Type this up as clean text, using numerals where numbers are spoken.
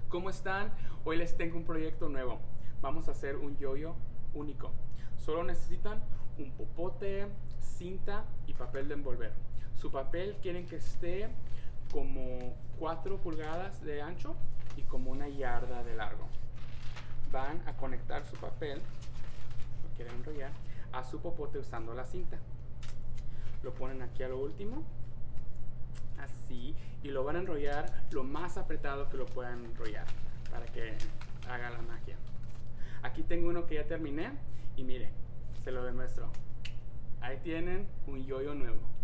¿Cómo están? Hoy les tengo un proyecto nuevo. Vamos a hacer un yoyo único. Solo necesitan un popote, cinta y papel de envolver. Su papel quieren que esté como 4 pulgadas de ancho y como 1 yarda de largo. Van a conectar su papel, lo quieren enrollar, a su popote usando la cinta. Lo ponen aquí a lo último, así, y lo van a enrollar lo más apretado que lo puedan enrollar para que haga la magia. Aquí tengo uno que ya terminé y mire, se lo demuestro. Ahí tienen un yoyo nuevo.